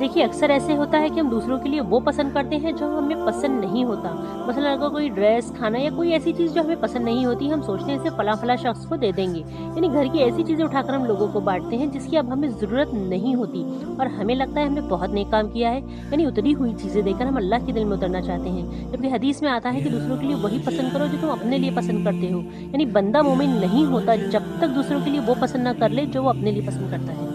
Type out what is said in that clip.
देखिए, अक्सर ऐसे होता है कि हम दूसरों के लिए वो पसंद करते हैं जो हमें पसंद नहीं होता। मसलन अगर कोई ड्रेस, खाना या कोई ऐसी चीज़ जो हमें पसंद नहीं होती, हम सोचते हैं इसे फला-फला शख्स को दे देंगे। यानी घर की ऐसी चीज़ें उठाकर हम लोगों को बाँटते हैं जिसकी अब हमें ज़रूरत नहीं होती और हमें लगता है हमने बहुत नेक काम किया है। यानी उतरी हुई चीज़ें देकर हम अल्लाह के दिल में उतरना चाहते हैं। जबकि हदीस में आता है कि दूसरों के लिए वही पसंद करो जो तुम अपने लिए पसंद करते हो। यानी बंदा मोमिन नहीं होता जब तक दूसरों के लिए वो पसंद ना कर ले जो वो अपने लिए पसंद करता है।